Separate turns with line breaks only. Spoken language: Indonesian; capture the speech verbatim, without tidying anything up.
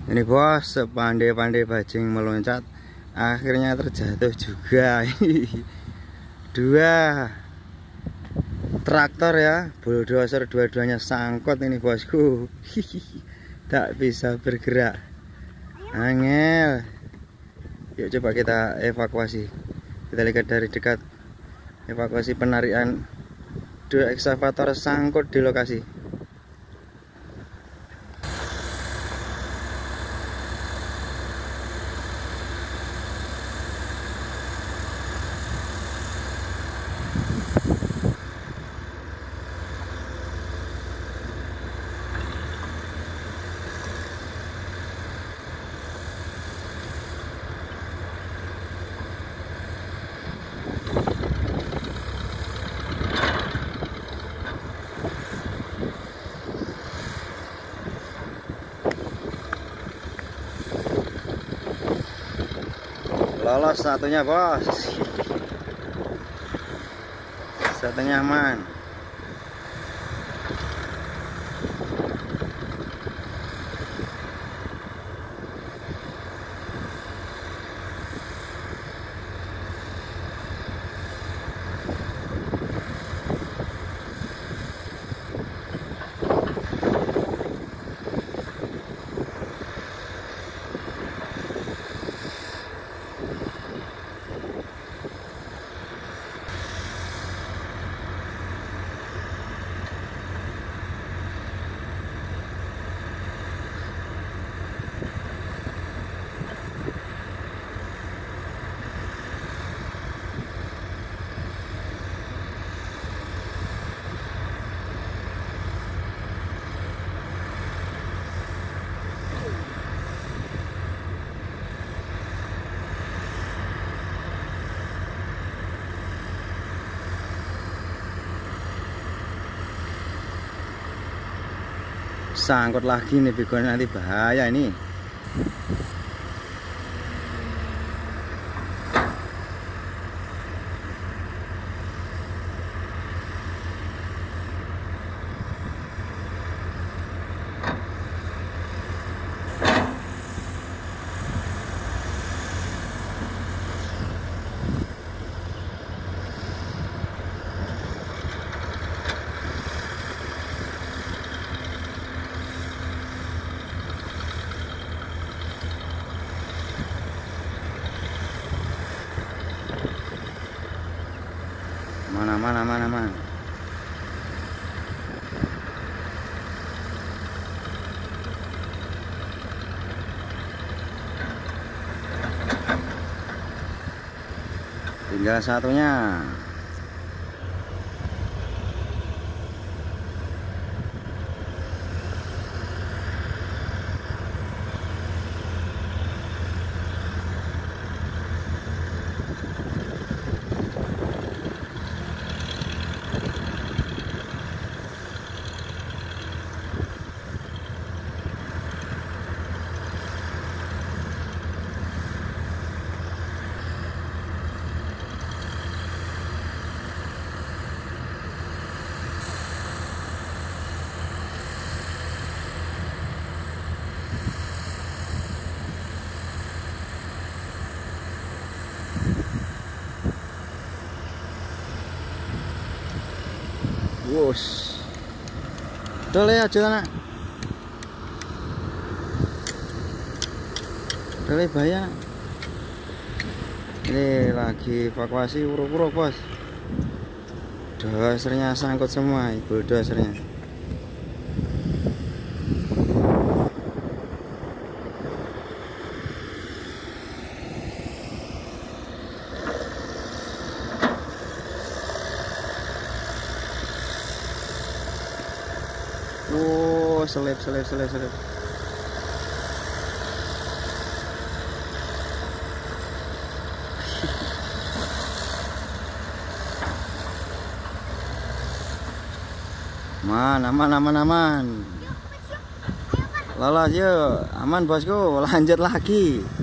Ini bos, sepandai-pandai bajing meloncat akhirnya terjatuh juga. Dua traktor ya, bulldozer dua-duanya sangkut ini bosku. Tak bisa bergerak, angel. Yuk coba kita evakuasi. Kita lihat dari dekat evakuasi penarian dua ekskavator sangkut di lokasi. Lolos satunya bos, satunya aman. Sangkut lagi nih begon, nanti bahaya ini. Mana mana mana mana. Tinggal satunya. Wos, dole aja nak, dole bahaya. Ini lagi evakuasi uruk-uruk bos. Dosernya sangkut semua, ibu dosernya. Oh, selip, selip, selip, selip. Man, aman, aman, aman. Lolos yuk, aman bosku, lanjut lagi.